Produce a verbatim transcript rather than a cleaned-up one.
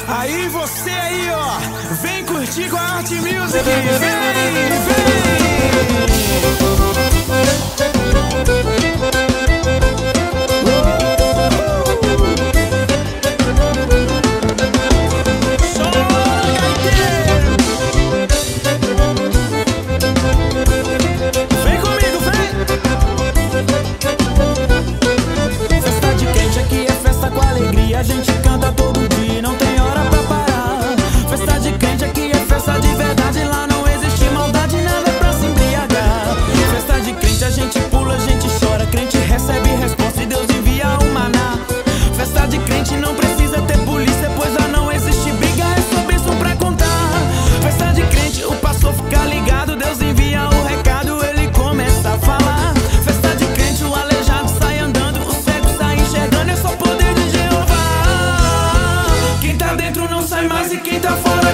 Aí você aí, ó, vem curtir com a Art Music. Vem, vem. A gente canta todo dia, não tem hora pra parar. Festa de crente aqui é festa de verdade. Lá não existe maldade, nada pra se embriagar. Festa de crente a gente pula, a gente chora. Crente recebe resposta e Deus envia o maná. Festa de crente não precisa ter polícia, pois lá não existe briga, é só bênção pra contar. Festa de crente o pastor fica ligado, Deus envia o recado, ele começa a falar. Festa de crente o aleijado sai andando, o cego sai enxergando, é só poder de Jeová. Quem tá dentro não sai mais e quem tá fora